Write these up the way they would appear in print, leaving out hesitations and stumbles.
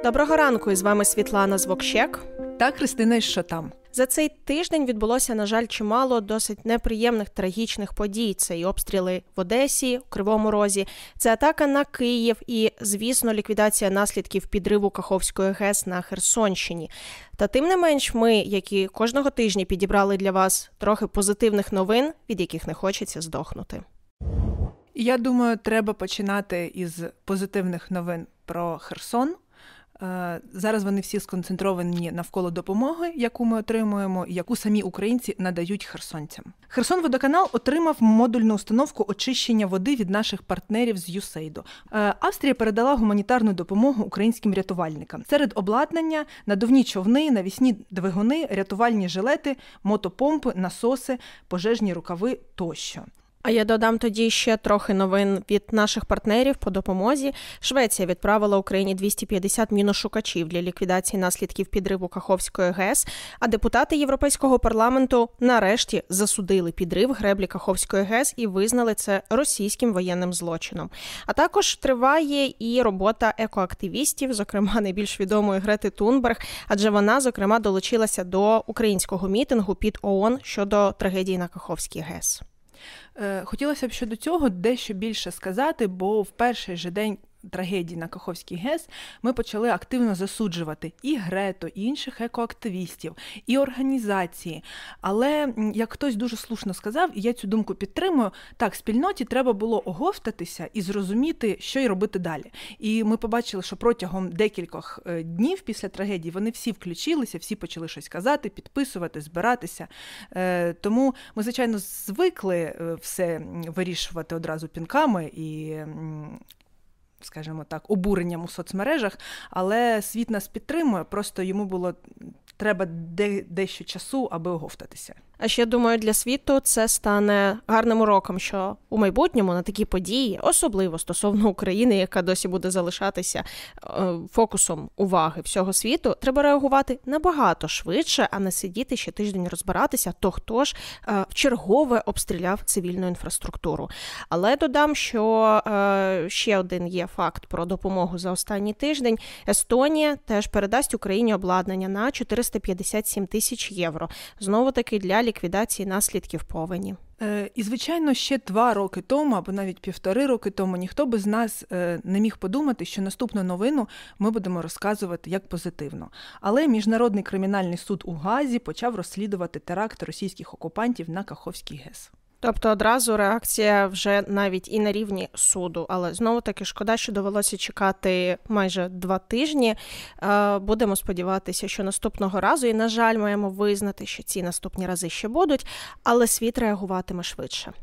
Доброго ранку, і з вами Світлана Звокщек та Христина із «Що там?». За цей тиждень відбулося, на жаль, чимало досить неприємних, трагічних подій. Це і обстріли в Одесі, у Кривому Розі, це атака на Київ і, звісно, ліквідація наслідків підриву Каховської ГЕС на Херсонщині. Та тим не менш ми, які кожного тижня підібрали для вас трохи позитивних новин, від яких не хочеться здохнути. Я думаю, треба починати із позитивних новин про Херсон. Зараз вони всі сконцентровані навколо допомоги, яку ми отримуємо, і яку самі українці надають херсонцям. Херсонводоканал отримав модульну установку очищення води від наших партнерів з USAID. Австрія передала гуманітарну допомогу українським рятувальникам. Серед обладнання – надувні човни, навісні двигуни, рятувальні жилети, мотопомпи, насоси, пожежні рукави тощо. А я додам тоді ще трохи новин від наших партнерів по допомозі. Швеція відправила Україні 250 міношукачів для ліквідації наслідків підриву Каховської ГЕС, а депутати Європейського парламенту нарешті засудили підрив греблі Каховської ГЕС і визнали це російським воєнним злочином. А також триває і робота екоактивістів, зокрема найбільш відомої Грети Тунберг, адже вона, зокрема, долучилася до українського мітингу під ООН щодо трагедії на Каховській ГЕС. Хотілося б щодо цього дещо більше сказати, бо в перший же день трагедії на Каховській ГЕС ми почали активно засуджувати і Грету, і інших екоактивістів, і організації. Але, як хтось дуже слушно сказав, і я цю думку підтримую, так, спільноті треба було оговтатися і зрозуміти, що й робити далі. І ми побачили, що протягом декількох днів після трагедії вони всі включилися, всі почали щось казати, підписувати, збиратися. Тому ми, звичайно, звикли все вирішувати одразу пінками і, скажімо так, обуренням у соцмережах, але світ нас підтримує, просто йому було треба дещо часу, аби оговтатися. А ще, думаю, для світу це стане гарним уроком, що у майбутньому на такі події, особливо стосовно України, яка досі буде залишатися фокусом уваги всього світу, треба реагувати набагато швидше, а не сидіти ще тиждень розбиратися, то хто ж вчергове обстріляв цивільну інфраструктуру. Але додам, що ще один є факт про допомогу за останній тиждень. Естонія теж передасть Україні обладнання на 457 тисяч євро. Знову-таки для ліквідації наслідків повені. І, звичайно, ще 2 роки тому, або навіть 1,5 роки тому, ніхто би з нас не міг подумати, що наступну новину ми будемо розказувати як позитивно. Але Міжнародний кримінальний суд у Гаазі почав розслідувати теракт російських окупантів на Каховській ГЕС. Тобто одразу реакція вже навіть і на рівні суду. Але знову-таки шкода, що довелося чекати майже 2 тижні. Будемо сподіватися, що наступного разу, і, на жаль, маємо визнати, що ці наступні рази ще будуть, але світ реагуватиме швидше.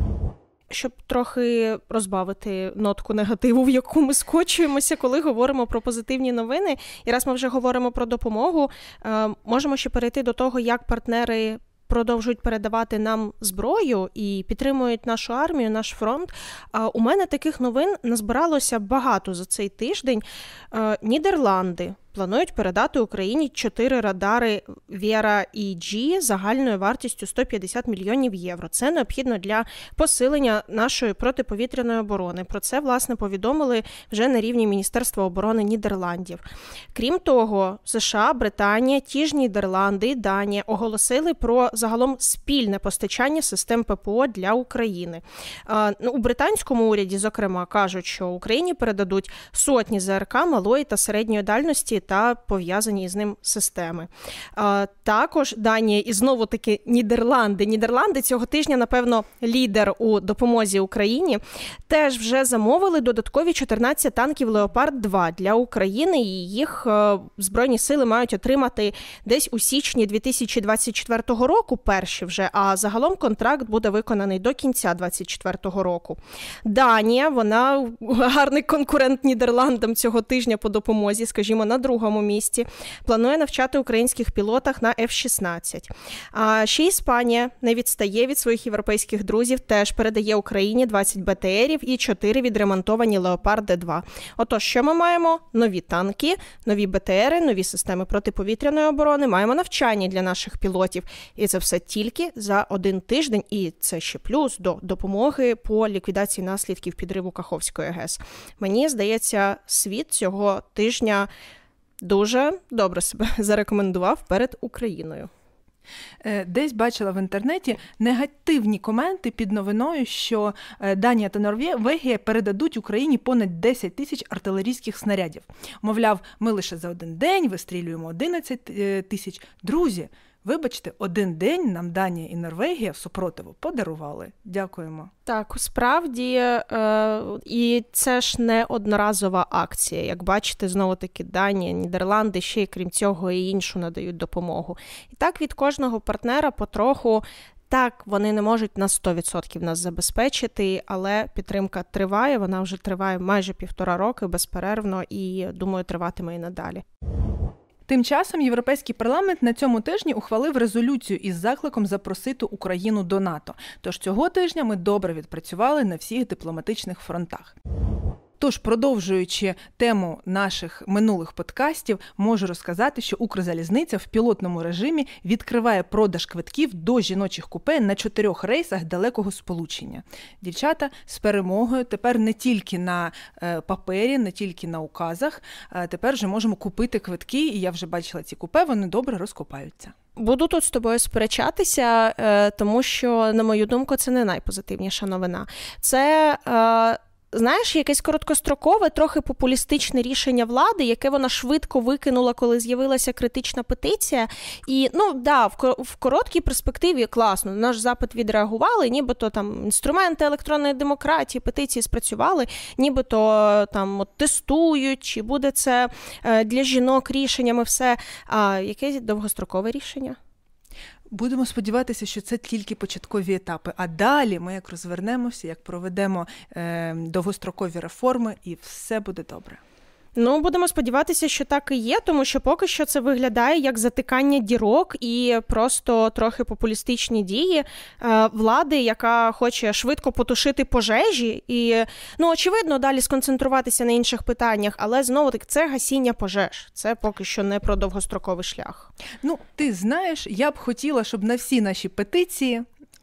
Щоб трохи розбавити нотку негативу, в яку ми скочуємося, коли говоримо про позитивні новини, і раз ми вже говоримо про допомогу, можемо ще перейти до того, як партнери продовжують передавати нам зброю і підтримують нашу армію, наш фронт. У мене таких новин назбиралося багато за цей тиждень. Нідерланди планують передати Україні 4 радари Вера EG загальною вартістю 150 мільйонів євро. Це необхідно для посилення нашої протиповітряної оборони. Про це, власне, повідомили вже на рівні Міністерства оборони Нідерландів. Крім того, США, Британія, ті ж Нідерланди і Данія оголосили про загалом спільне постачання систем ППО для України. У британському уряді, зокрема, кажуть, що Україні передадуть сотні ЗРК малої та середньої дальності та пов'язані з ним системи. Також Данія і знову-таки Нідерланди. Нідерланди цього тижня, напевно, лідер у допомозі Україні. Теж вже замовили додаткові 14 танків «Леопард-2» для України, і їх Збройні сили мають отримати десь у січні 2024 року, перші вже, а загалом контракт буде виконаний до кінця 2024 року. Данія, вона гарний конкурент Нідерландам цього тижня по допомозі, скажімо, на другому місці, планує навчати українських пілотах на F-16. А ще Іспанія не відстає від своїх європейських друзів, теж передає Україні 20 БТРів і 4 відремонтовані «Леопарди-2». Отож, що ми маємо? Нові танки, нові БТРи, нові системи протиповітряної оборони, маємо навчання для наших пілотів. І це все тільки за 1 тиждень, і це ще плюс до допомоги по ліквідації наслідків підриву Каховської ГЕС. Мені здається, світ цього тижня дуже добре себе зарекомендував перед Україною. Десь бачила в інтернеті негативні коменти під новиною, що Данія та Норвегія передадуть Україні понад 10 тисяч артилерійських снарядів. Мовляв, ми лише за один день вистрілюємо 11 тисяч. Друзі, вибачте, один день нам Данія і Норвегія в супротиву подарували. Дякуємо. Так, справді, і це ж не одноразова акція. Як бачите, знову-таки Данія, Нідерланди ще й крім цього і іншу надають допомогу. І так від кожного партнера потроху, так, вони не можуть на 100% нас забезпечити, але підтримка триває, вона вже триває майже 1,5 роки безперервно і, думаю, триватиме і надалі. Тим часом Європейський парламент на цьому тижні ухвалив резолюцію із закликом запросити Україну до НАТО. Тож цього тижня ми добре відпрацювали на всіх дипломатичних фронтах. Тож, продовжуючи тему наших минулих подкастів, можу розказати, що Укрзалізниця в пілотному режимі відкриває продаж квитків до жіночих купе на 4 рейсах далекого сполучення. Дівчата, з перемогою, тепер не тільки на папері, не тільки на указах, тепер вже можемо купити квитки, і я вже бачила ці купе, вони добре розкупаються. Буду тут з тобою сперечатися, тому що, на мою думку, це не найпозитивніша новина. Це... Знаєш, якесь короткострокове, трохи популістичне рішення влади, яке вона швидко викинула, коли з'явилася критична петиція. І, в короткій перспективі класно, на наш запит відреагували, нібито там інструменти електронної демократії, петиції спрацювали, нібито там тестують, чи буде це для жінок рішеннями все. А яке довгострокове рішення? Будемо сподіватися, що це тільки початкові етапи, а далі ми як розвернемося, як проведемо довгострокові реформи і все буде добре. Будемо сподіватися, що так і є, тому що поки що це виглядає як затикання дірок і просто трохи популістичні дії влади, яка хоче швидко потушити пожежі і, очевидно, далі сконцентруватися на інших питаннях, але знову-таки це гасіння пожеж. Це поки що не про довгостроковий шлях. Ти знаєш, я б хотіла, щоб на всі наші петиції,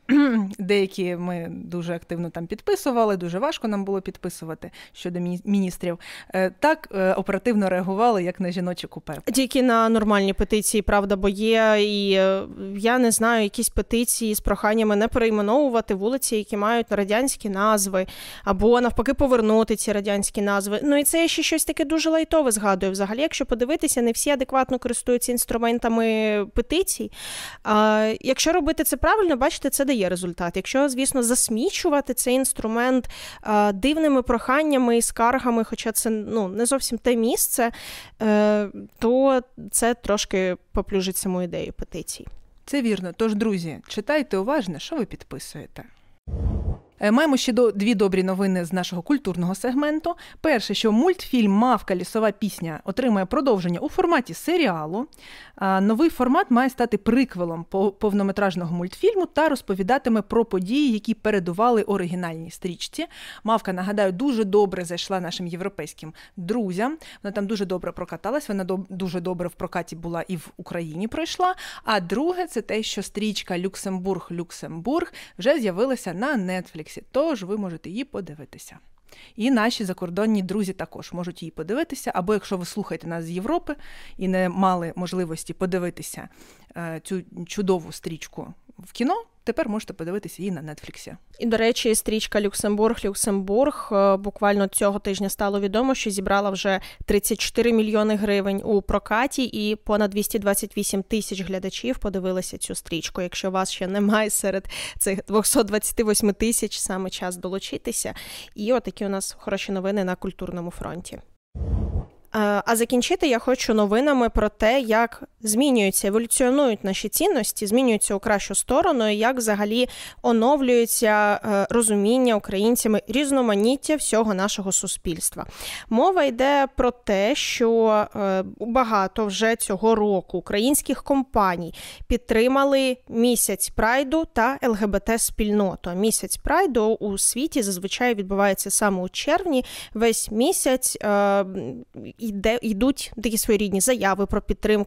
деякі ми дуже активно там підписували, дуже важко нам було підписувати щодо міністрів, так оперативно реагували, як на жіночі купе. Тільки на нормальні петиції, правда, бо є, і я не знаю, якісь петиції з проханнями не перейменовувати вулиці, які мають радянські назви, або навпаки повернути ці радянські назви. І це я ще щось таке дуже лайтове згадую. Взагалі, якщо подивитися, не всі адекватно користуються інструментами петицій. Якщо робити це правильно, бачите, це дає результат. Якщо, звісно, засмічувати цей інструмент дивними проханнями і скаргами, хоча це не зовсім те місце, то це трошки поплюжить саму ідею петицій. Це вірно. Тож, друзі, читайте уважно, що ви підписуєте. Маємо ще 2 добрі новини з нашого культурного сегменту. Перше, що мультфільм «Мавка. Лісова пісня» отримає продовження у форматі серіалу. Новий формат має стати приквелом повнометражного мультфільму та розповідатиме про події, які передували оригінальній стрічці. «Мавка», нагадаю, дуже добре зайшла нашим європейським друзям. Вона там дуже добре прокаталась, вона дуже добре в прокаті була і в Україні пройшла. А друге, це те, що стрічка «Люксембург» вже з'явилася на Netflix. Тож ви можете її подивитися. І наші закордонні друзі також можуть її подивитися, або якщо ви слухаєте нас з Європи і не мали можливості подивитися цю чудову стрічку в кіно, тепер можете подивитися її на Нетфліксі. І, до речі, стрічка «Люксембург» буквально цього тижня стало відомо, що зібрала вже 34 мільйони гривень у прокаті і понад 228 тисяч глядачів подивилися цю стрічку. Якщо у вас ще немає серед цих 228 тисяч, саме час долучитися. І отакі у нас хороші новини на культурному фронті. А закінчити я хочу новинами про те, як змінюються, еволюціонують наші цінності, змінюються у кращу сторону, і як взагалі оновлюється розуміння українцями різноманіття всього нашого суспільства. Мова йде про те, що багато вже цього року українських компаній підтримали місяць Прайду та ЛГБТ-спільноту. Місяць Прайду у світі зазвичай відбувається саме у червні. Весь місяць йдуть такі своєрідні заяви про підтримку, про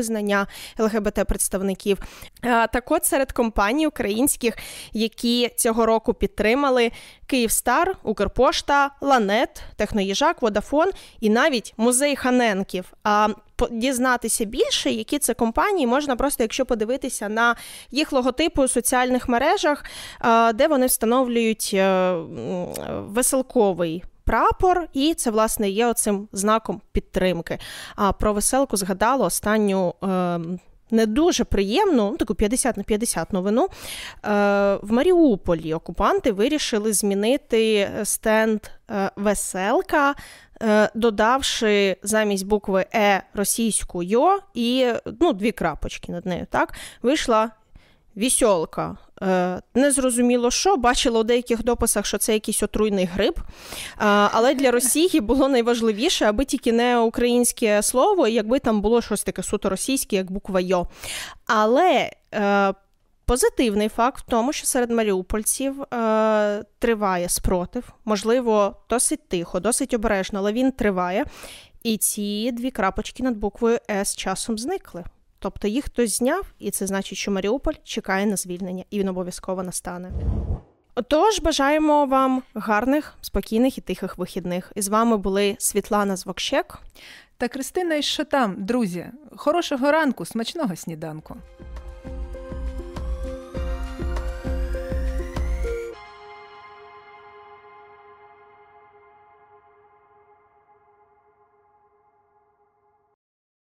визнання ЛГБТ-представників. Так от, серед компаній українських, які цього року підтримали Київстар, Укрпошта, Ланет, Техноїжак, Водафон і навіть музей Ханенків. А дізнатися більше, які це компанії, можна просто, якщо подивитися на їх логотипи у соціальних мережах, де вони встановлюють веселковий прапор, і це, власне, є оцим знаком підтримки. А про веселку згадала останню не дуже приємну, таку 50/50 новину. В Маріуполі окупанти вирішили змінити стенд «Веселка», додавши замість букви «Е» російську «Йо» і 2 крапочки над нею. Так? Вийшла «Вісьолка». Незрозуміло що, бачила у деяких дописах, що це якийсь отруйний гриб, але для Росії було найважливіше, аби тільки не українське слово, якби там було щось таке суто російське, як буква «Йо». Але позитивний факт в тому, що серед маріупольців триває спротив, можливо, досить тихо, досить обережно, але він триває, і ці 2 крапочки над буквою «Е» з часом зникли. Тобто їх хтось зняв, і це значить, що Маріуполь чекає на звільнення, і він обов'язково настане. Тож, бажаємо вам гарних, спокійних і тихих вихідних. І з вами були Світлана Звокщек та Кристина із Шотам. Друзі, хорошого ранку, смачного сніданку.